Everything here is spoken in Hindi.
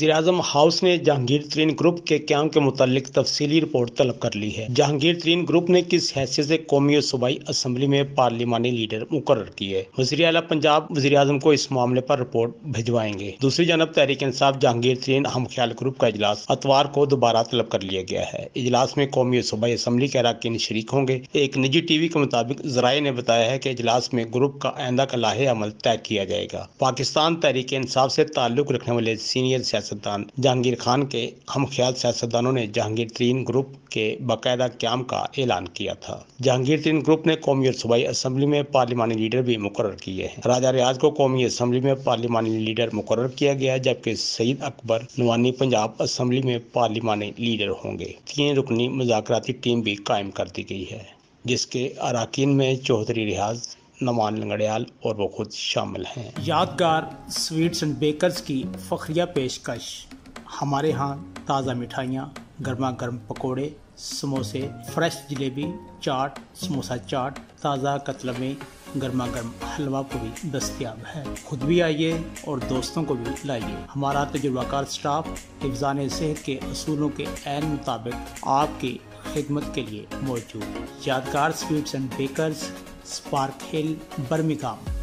वज़ीर-ए-आज़म हाउस ने जहांगीर तरीन ग्रुप के क़याम के मुतालिक तफसीली रिपोर्ट तलब कर ली है। जहांगीर तरीन ग्रुप ने किस हैसियत से कौमी और सूबाई असम्बली में पार्लिमानी लीडर मुकर्रर किए। वज़ीर आला पंजाब वज़ीर-ए-आज़म को इस मामले पर रिपोर्ट भिजवाएंगे। दूसरी जानब तहरीक इंसाफ जहांगीर तरीन हम ख्याल ग्रुप का इजलास अतवार को दोबारा तलब कर लिया गया है। इजलास में कौमी और सूबाई असम्बली के अरकान शरीक होंगे। एक निजी टीवी के मुताबिक ज़राए ने बताया है कि इजलास में ग्रुप का आइंदा का लाहे अमल तय किया जाएगा। पाकिस्तान तहरीक इंसाफ से ताल्लुक रखने वाले सीनियर सियासतदान जहांगीर खान के हम ख्याल सियासतदानों ने जहांगीर तरीन ग्रुप के बाकायदा क़याम का ऐलान किया था। जहांगीर तरीन ग्रुप ने कौमी और सूबाई असम्बली में पार्लिमानी लीडर भी मुकर्रर किए हैं। राजा रियाज को कौमी असम्बली में पार्लिमानी लीडर मुकर्रर किया गया, जबकि सईद अकबर नवानी पंजाब असम्बली में पार्लिमानी लीडर होंगे। 3 रुकनी मुज़ाकराती टीम भी कायम कर दी गई है, जिसके अरकान में चौधरी रियाज, नमान लंगड़ियाल और वो खुद शामिल हैं। यादगार स्वीट्स एंड बेकर्स की फखरिया पेशकश। हमारे यहाँ ताज़ा मिठाइयाँ, गर्मा गर्म पकोड़े, समोसे, फ्रेश जलेबी, चाट, समोसा चाट, ताज़ा कतलमे, गर्मा गर्म हलवा पूरी दस्तयाब है। खुद भी आइए और दोस्तों को भी लाइए। हमारा तजुर्बाकार स्टाफ हिफ्ज़ान सेहत के असूलों के ऐन मुताबिक आपकी खिदमत के लिए मौजूद। Yadgar sweets and bakers, Spark Hill, Birmingham.